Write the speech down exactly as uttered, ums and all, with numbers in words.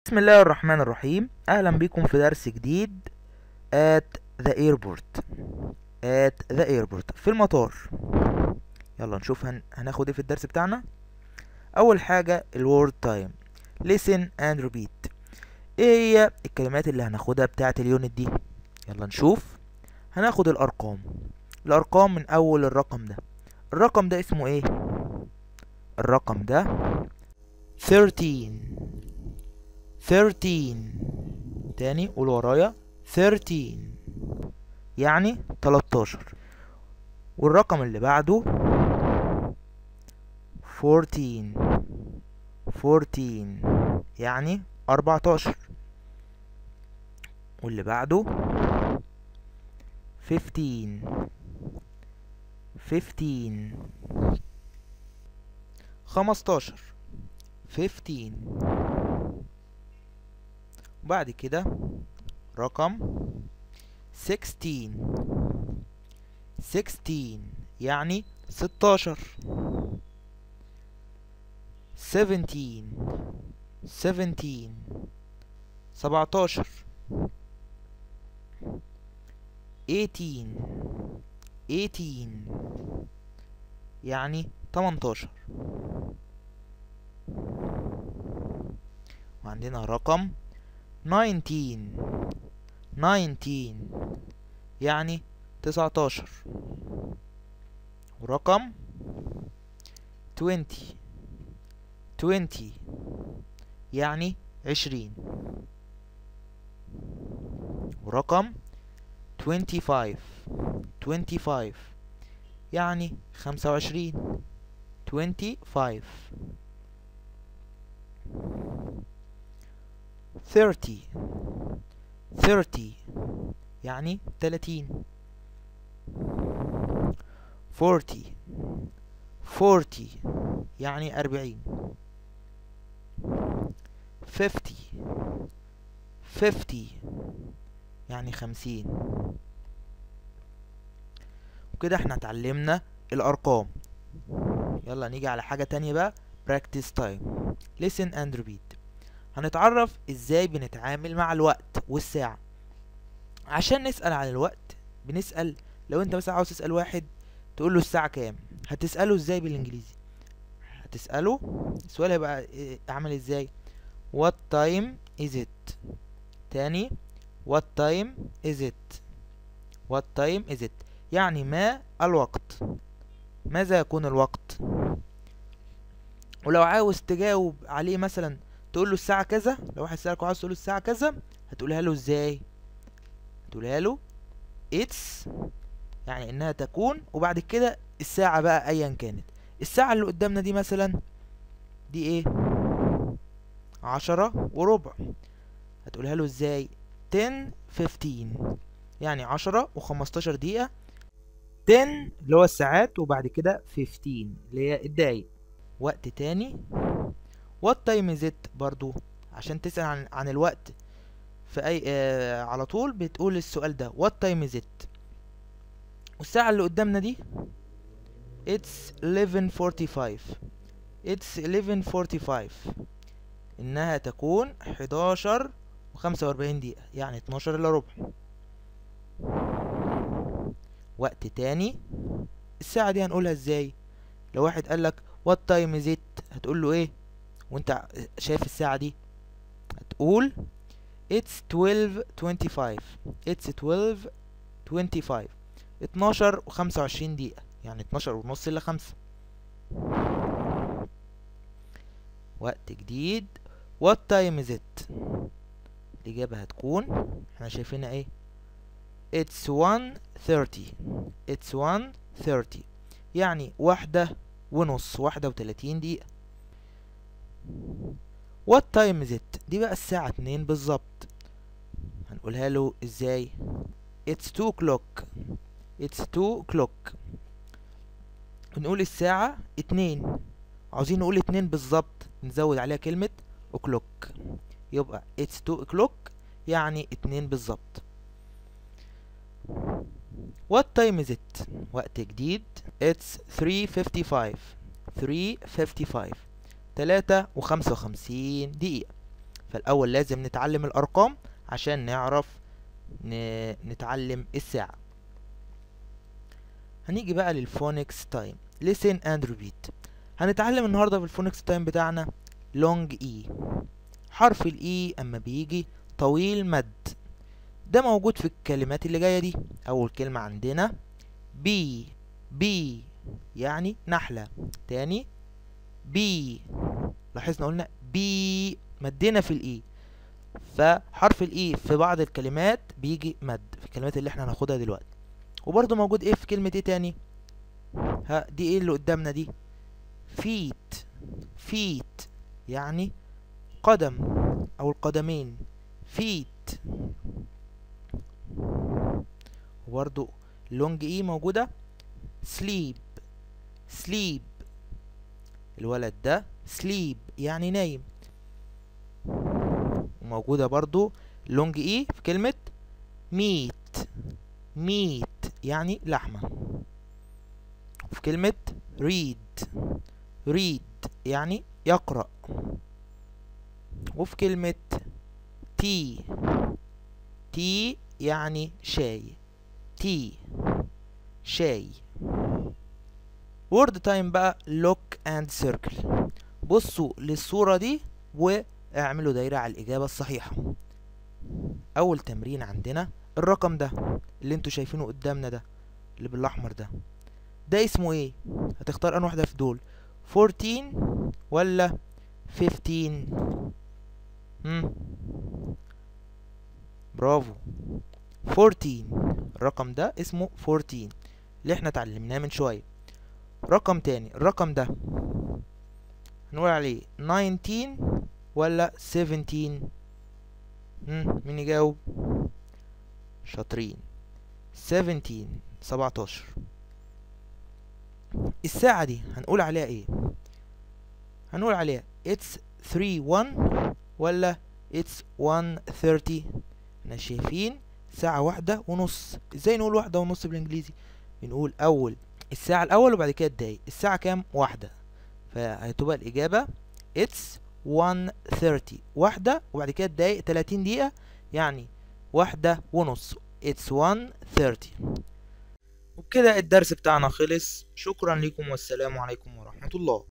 بسم الله الرحمن الرحيم. اهلا بكم في درس جديد at the airport at the airport في المطار. يلا نشوف هن... هناخد ايه في الدرس بتاعنا. اول حاجة الword time listen and repeat. ايه هي الكلمات اللي هناخدها بتاعة اليونت دي؟ يلا نشوف. هناخد الارقام الارقام من اول الرقم ده. الرقم ده اسمه ايه؟ الرقم ده thirteen thirteen. تاني قول ورايا thirteen يعني تلاتاشر. والرقم اللي بعده fourteen fourteen يعني اربعتاشر. واللي بعده fifteen fifteen خمستاشر fifteen. وبعد كده رقم sixteen sixteen يعني ستاشر. seventeen seventeen سبعتاشر. eighteen eighteen يعني تمنتاشر. وعندنا رقم nineteen nineteen يعني تسعتاشر. ورقم twenty twenty يعني عشرين. ورقم twenty-five twenty-five يعني خمسة وعشرين. twenty-five thirty thirty يعني تلاتين. forty forty يعني أربعين. fifty fifty يعني خمسين. وكده احنا اتعلمنا الأرقام. يلا نيجي على حاجة تانية بقى. practice time listen and repeat. هنتعرف ازاي بنتعامل مع الوقت والساعة. عشان نسأل عن الوقت بنسأل، لو انت مثلا عاوز تسأل واحد تقول له الساعة كام، هتسأله ازاي بالانجليزي؟ هتسأله السؤال هيبقى عامل ازاي؟ what time is it. تاني what time is it what time is it يعني ما الوقت، ماذا يكون الوقت. ولو عاوز تجاوب عليه مثلا تقول له الساعة كذا، لو واحد سألك وعاوز تقول له الساعة كذا هتقولها له ازاي؟ هتقولها له it's يعني انها تكون، وبعد كده الساعة بقى ايا كانت. الساعة اللي قدامنا دي مثلا دي ايه؟ عشرة وربع. هتقولها له ازاي؟ ten fifteen يعني عشرة وخمستاشر دقيقة. ten اللي هو الساعات، وبعد كده fifteen اللي هي الدقايق. وقت تاني what time is it برضو عشان تسأل عن, عن الوقت في اي آه على طول بتقول السؤال ده what time is it. والساعة اللي قدامنا دي it's eleven forty-five it's eleven forty-five انها تكون حداشر وخمسة واربعين دقيقة يعني اتناشر الا ربع. وقت تاني الساعة دي هنقولها ازاي؟ لو واحد قالك what time is it هتقول له ايه وانت شايف الساعة دي؟ هتقول it's twelve twenty-five it's twelve twenty-five اتناشر وخمسة وعشرين دقيقة يعني اتناشر ونص الا خمسة. وقت جديد what time is it الإجابة هتكون احنا شايفينها ايه؟ it's one thirty it's one thirty يعني واحدة ونص، واحدة وتلاتين دقيقة. what time is it دي بقى الساعة اتنين بالظبط. هنقولها له ازاي؟ it's two o'clock it's two o'clock بنقول الساعة اتنين، عاوزين نقول اتنين بالظبط نزود عليها كلمة o'clock يبقى it's two o'clock يعني اتنين بالظبط. what time is it وقت جديد it's three fifty-five three fifty-five تلاتة وخمسة وخمسين دقيقة. فالاول لازم نتعلم الارقام عشان نعرف نتعلم الساعة. هنيجي بقى للفونكس تايم. listen and repeat. هنتعلم النهارده في الفونكس تايم بتاعنا long e. حرف الاي اما بيجي طويل مد، ده موجود في الكلمات اللي جايه دي. اول كلمه عندنا بي، بي يعني نحله. تاني بي، لاحظنا قلنا بي مدينا في الاي، فحرف الاي في بعض الكلمات بيجي مد في الكلمات اللي احنا هناخدها دلوقتي. وبرضه موجود ايه في كلمه ايه تاني؟ ها دي ايه اللي قدامنا دي؟ فيت، فيت يعني قدم او القدمين، فيت. وبرضو لونج اي موجودة سليب، سليب الولد ده سليب يعني نايم. وموجودة برضو لونج اي في كلمة ميت، ميت يعني لحمة. وفي كلمة ريد، ريد يعني يقرأ. وفي كلمة تي، تي يعني شاي، تي شاي. وورد تايم بقى look and circle. بصوا للصورة دي واعملوا دايرة على الإجابة الصحيحة. أول تمرين عندنا الرقم ده اللي انتوا شايفينه قدامنا ده اللي بالأحمر ده، ده اسمه ايه؟ هتختار أنهي واحدة في دول، فورتين ولا فيفتين؟ مم. برافو فورتين. الرقم ده اسمه فورتين اللي احنا اتعلمناه من شوية. رقم تاني، الرقم ده هنقول عليه ناينتين ولا سيفنتين؟ مم. مين يجاوب؟ شاطرين، سيفنتين سبعتاشر. الساعة دي هنقول عليها ايه؟ هنقول عليها it's ثري ون ولا it's ون ثيرتي؟ احنا شايفين ساعة واحدة ونص. ازاي نقول واحدة ونص بالانجليزي؟ بنقول اول الساعة الاول وبعد كده الدقايق. الساعة كام؟ واحدة، فهتبقى الاجابة it's ون ثيرتي، واحدة وبعد كده الدقايق تلاتين دقيقة يعني واحدة ونص، it's ون ثيرتي. وبكده الدرس بتاعنا خلص. شكرا لكم والسلام عليكم ورحمة الله.